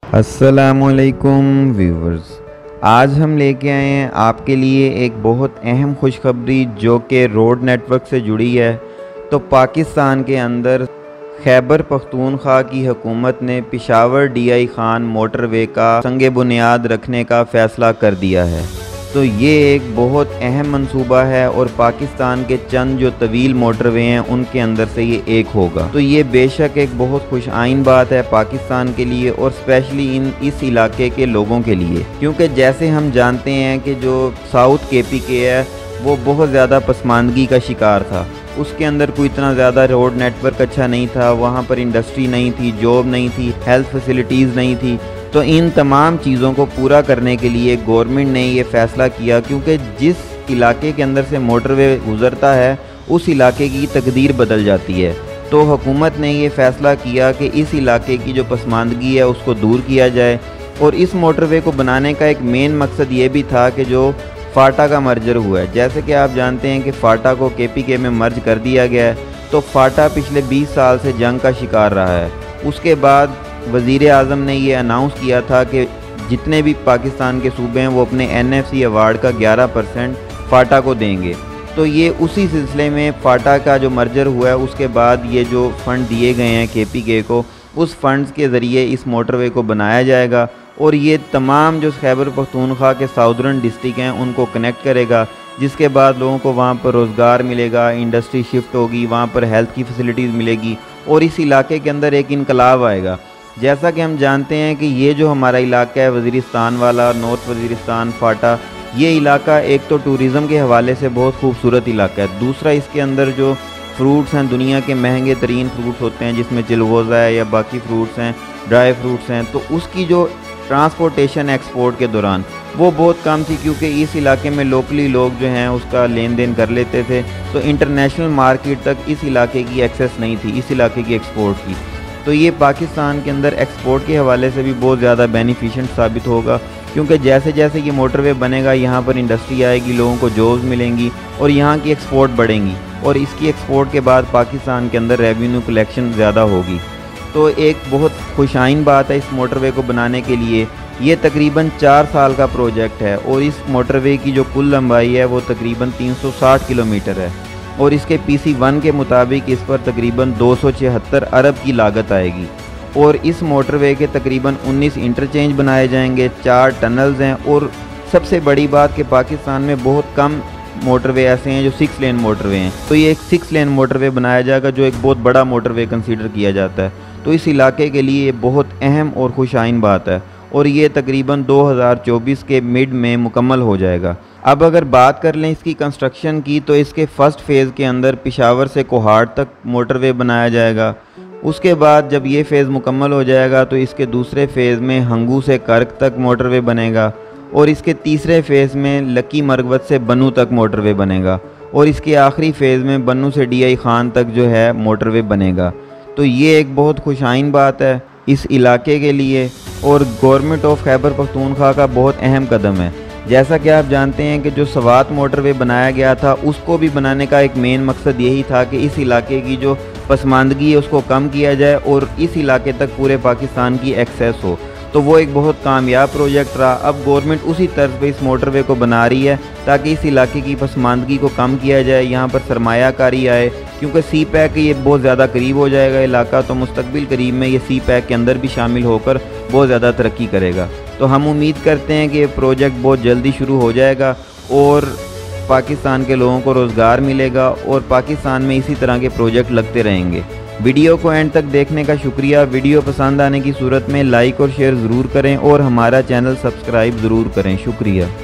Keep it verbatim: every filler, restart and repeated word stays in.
अस्सलामुअलैकुम व्यूवर्स, आज हम लेके आए हैं आपके लिए एक बहुत अहम खुशखबरी जो कि रोड नेटवर्क से जुड़ी है। तो पाकिस्तान के अंदर खैबर पख्तूनख्वा की हुकूमत ने Peshawar D I Khan motorway का संगे बुनियाद रखने का फ़ैसला कर दिया है। तो ये एक बहुत अहम मंसूबा है और पाकिस्तान के चंद जो तवील मोटरवे हैं उनके अंदर से ये एक होगा। तो ये बेशक एक बहुत खुश आइन बात है पाकिस्तान के लिए और स्पेशली इन इस इलाके के लोगों के लिए, क्योंकि जैसे हम जानते हैं कि जो साउथ के पी के है वो बहुत ज़्यादा पसमानदगी का शिकार था। उसके अंदर कोई इतना ज़्यादा रोड नेटवर्क अच्छा नहीं था, वहाँ पर इंडस्ट्री नहीं थी, जॉब नहीं थी, हेल्थ फैसिलिटीज़ नहीं थी। तो इन तमाम चीज़ों को पूरा करने के लिए गवर्नमेंट ने ये फ़ैसला किया, क्योंकि जिस इलाके के अंदर से मोटरवे गुज़रता है उस इलाके की तकदीर बदल जाती है। तो हुकूमत ने ये फ़ैसला किया कि इस इलाके की जो पसमानदगी है उसको दूर किया जाए। और इस मोटरवे को बनाने का एक मेन मकसद ये भी था कि जो फाटा का मर्जर हुआ है, जैसे कि आप जानते हैं कि फाटा को के पी के में मर्ज कर दिया गया है। तो फाटा पिछले बीस साल से जंग का शिकार रहा है। उसके बाद वज़ीर आज़म ने ये अनाउंस किया था कि जितने भी पाकिस्तान के सूबे हैं वो अपने एन एफ सी अवार्ड का ग्यारह परसेंट फाटा को देंगे। तो ये उसी सिलसिले में फाटा का जो मर्जर हुआ है उसके बाद ये जो फ़ंड दिए गए हैं के पी के को, उस फंड्स के ज़रिए इस मोटरवे को बनाया जाएगा और ये तमाम जो खैबर पख्तूनख्वा के साउदर्न डिस्ट्रिक्ट हैं उनको कनेक्ट करेगा, जिसके बाद लोगों को वहाँ पर रोज़गार मिलेगा, इंडस्ट्री शिफ्ट होगी, वहाँ पर हेल्थ की फैसिलिटीज़ मिलेगी और इस इलाके के अंदर एक इनकलाब आएगा। जैसा कि हम जानते हैं कि ये जो हमारा इलाका है वज़ीरिस्तान वाला, नॉर्थ वज़ीरिस्तान, फाटा, ये इलाका एक तो टूरिज़म के हवाले से बहुत खूबसूरत इलाका है। दूसरा, इसके अंदर जो फ्रूट्स हैं, दुनिया के महंगे तरीन फ्रूट्स होते हैं जिसमें चिलगोज़ा है या बाकी फ्रूट्स हैं, ड्राई फ्रूट्स हैं, तो उसकी जो ट्रांसपोर्टेशन एक्सपोर्ट के दौरान वो बहुत कम थी, क्योंकि इस इलाके में लोकली लोग जो हैं उसका लेन देन कर लेते थे। तो इंटरनेशनल मार्केट तक इस इलाके की एक्सेस नहीं थी, इस इलाके की एक्सपोर्ट की। तो ये पाकिस्तान के अंदर एक्सपोर्ट के हवाले से भी बहुत ज़्यादा बेनिफिशिएंट साबित होगा, क्योंकि जैसे जैसे ये मोटरवे बनेगा यहाँ पर इंडस्ट्री आएगी, लोगों को जॉब्स मिलेंगी और यहाँ की एक्सपोर्ट बढ़ेंगी और इसकी एक्सपोर्ट के बाद पाकिस्तान के अंदर रेवेन्यू कलेक्शन ज़्यादा होगी। तो एक बहुत खुशाइन बात है इस मोटरवे को बनाने के लिए। ये तकरीबन चार साल का प्रोजेक्ट है और इस मोटरवे की जो कुल लंबाई है वो तकरीबन तीन सौ साठ किलोमीटर है और इसके पी सी वन के मुताबिक इस पर तकरीबन दो सौ छिहत्तर अरब की लागत आएगी। और इस मोटरवे के तकरीबन उन्नीस इंटरचेंज बनाए जाएंगे, चार टनल्स हैं और सबसे बड़ी बात कि पाकिस्तान में बहुत कम मोटरवे ऐसे हैं जो सिक्स लेन मोटरवे हैं। तो ये एक सिक्स लेन मोटरवे बनाया जाएगा जो एक बहुत बड़ा मोटरवे कंसीडर किया जाता है। तो इस इलाके के लिए ये बहुत अहम और खुशाइन बात है और ये तकरीबन दो हज़ार चौबीस के मिड में मुकम्मल हो जाएगा। अब अगर बात कर लें इसकी कंस्ट्रक्शन की, तो इसके फ़र्स्ट फ़ेज़ के अंदर पेशावर से कोहाट तक मोटरवे बनाया जाएगा। उसके बाद जब ये फ़ेज़ मुकम्मल हो जाएगा तो इसके दूसरे फ़ेज़ में हंगू से कर्क तक मोटरवे बनेगा और इसके तीसरे फ़ेज़ में लकी मरगवत से बनू तक मोटरवे बनेगा और इसके आखिरी फ़ेज़ में बनू से डी आई खान तक जो है मोटरवे बनेगा। तो ये एक बहुत खुशाइन बात है इस इलाके के लिए और गवर्नमेंट ऑफ खैबर पख्तूनख्वा का बहुत अहम कदम है। जैसा कि आप जानते हैं कि जो सवात मोटरवे बनाया गया था उसको भी बनाने का एक मेन मकसद यही था कि इस इलाके की जो पसमानदगी है उसको कम किया जाए और इस इलाके तक पूरे पाकिस्तान की एक्सेस हो। तो वो एक बहुत कामयाब प्रोजेक्ट रहा। अब गवर्नमेंट उसी तर्ज पे इस मोटरवे को बना रही है ताकि इस इलाके की पसमानदगी को कम किया जाए, यहाँ पर सरमायाकारी आए, क्योंकि सी पैक ये बहुत ज़्यादा करीब हो जाएगा इलाका, तो मुस्तकबिल करीब में ये सी पैक के अंदर भी शामिल होकर बहुत ज़्यादा तरक्की करेगा। तो हम उम्मीद करते हैं कि ये प्रोजेक्ट बहुत जल्दी शुरू हो जाएगा और पाकिस्तान के लोगों को रोज़गार मिलेगा और पाकिस्तान में इसी तरह के प्रोजेक्ट लगते रहेंगे। वीडियो को एंड तक देखने का शुक्रिया। वीडियो पसंद आने की सूरत में लाइक और शेयर ज़रूर करें और हमारा चैनल सब्सक्राइब ज़रूर करें। शुक्रिया।